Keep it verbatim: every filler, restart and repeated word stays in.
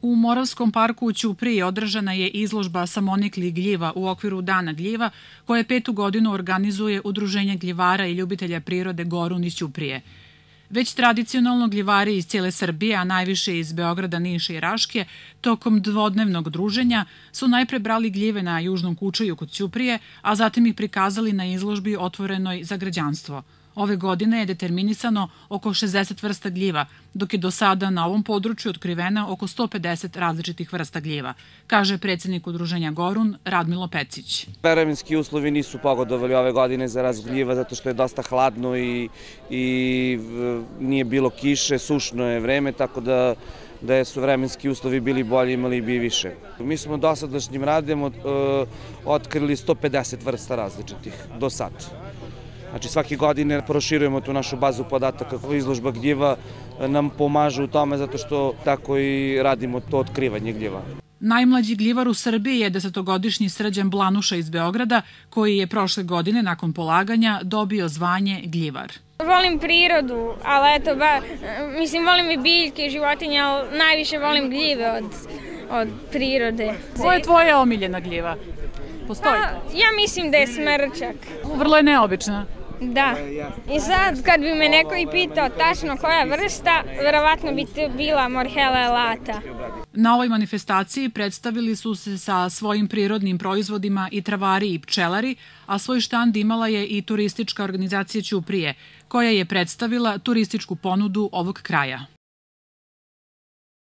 U Moravskom parku u Ćupriji održana je izložba samoniklih gljiva u okviru Dana gljiva, koje petu godinu organizuje Udruženje gljivara i ljubitelja prirode Gorun iz Ćuprije. Već tradicionalno gljivari iz cijele Srbije, a najviše iz Beograda, Niša i Raške, tokom dvodnevnog druženja su najpre brali gljive na Južnom Kučaju kod Ćuprije, a zatim ih prikazali na izložbi otvorenoj za građanstvo. Ove godine je determinisano oko šezdeset vrsta gljiva, dok je do sada na ovom području otkrivena oko sto pedeset različitih vrsta gljiva, kaže predsjednik Udruženja Gorun Radmilo Pecić. Vremenski uslovi nisu pogodovali ove godine za rast gljiva zato što je dosta hladno i, i nije bilo kiše, sušno je vreme, tako da da su vremenski uslovi bili bolji, imali bi više. Mi smo dosadašnjim radom uh, otkrili sto pedeset vrsta različitih do sad. Znači svake godine proširujemo tu našu bazu podataka. Izložba gljiva nam pomaže u tome zato što tako i radimo to otkrivanje gljiva. Najmlađi gljivar u Srbiji je desetogodišnji Srđan Blanuša iz Beograda, koji je prošle godine nakon polaganja dobio zvanje gljivar. Volim prirodu, ali eto, ba, mislim, volim i biljke i životinje, ali najviše volim gljive od, od prirode. Koja je tvoja omiljena gljiva? Postoji to? Ja mislim da je smrčak. Vrlo je neobična. Da. I sad, kad bi me neko i pitao tačno koja vrsta, verovatno bi to bila Morhella elata. Na ovoj manifestaciji predstavili su se sa svojim prirodnim proizvodima i travari i pčelari, a svoj štand imala je i turistička organizacija Ćuprije, koja je predstavila turističku ponudu ovog kraja.